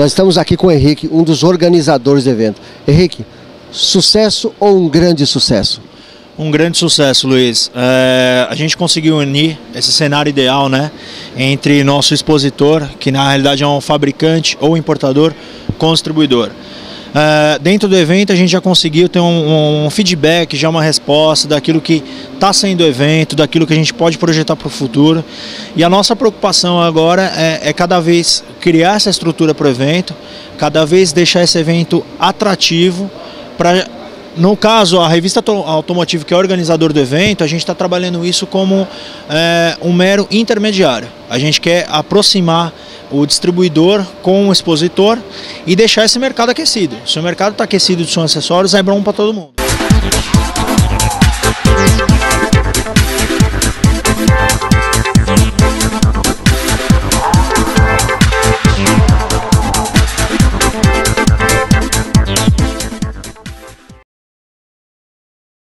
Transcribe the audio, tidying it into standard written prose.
Nós estamos aqui com o Henrique, um dos organizadores do evento. Henrique, sucesso ou um grande sucesso? Um grande sucesso, Luiz. A gente conseguiu unir esse cenário ideal, né, entre nosso expositor, que na realidade é um fabricante ou importador, com o distribuidor. Dentro do evento a gente já conseguiu ter um feedback, já uma resposta daquilo que está sendo o evento, daquilo que a gente pode projetar para o futuro. E a nossa preocupação agora é cada vez criar essa estrutura para o evento, cada vez deixar esse evento atrativo para... No caso, a Revista Automotiva, que é organizador do evento, a gente está trabalhando isso como um mero intermediário. A gente quer aproximar o distribuidor com o expositor e deixar esse mercado aquecido. Se o mercado está aquecido de som e acessórios, é bom para todo mundo.